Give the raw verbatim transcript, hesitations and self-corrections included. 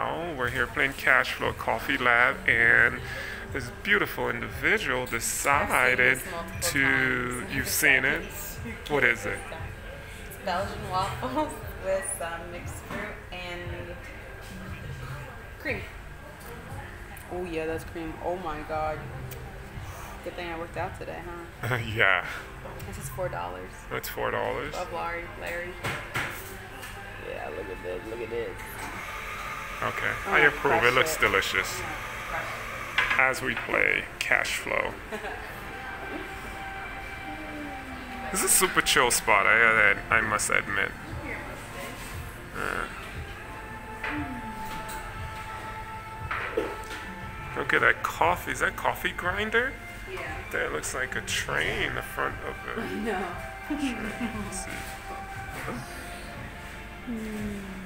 now we're here playing Cash Flow Coffee Lab, and this beautiful individual decided to, times. You've seen it? What is it? It's Belgian waffles with some mixed fruit and cream. Oh yeah, that's cream. Oh my god. Good thing I worked out today, huh? Uh, yeah. This is four dollars. That's four dollars. Love Larry. Larry. Yeah, look at this. Look at this. Okay, Oh, I approve. It looks it. delicious. As we play Cash Flow. This is a super chill spot, I, I, I must admit. Uh, look at that coffee. Is that coffee grinder? Yeah. That looks like a tray in the front of it. No. Let's see.